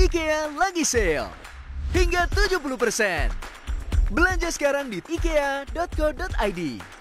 IKEA lagi sale hingga 70%. Belanja sekarang di ikea.co.id.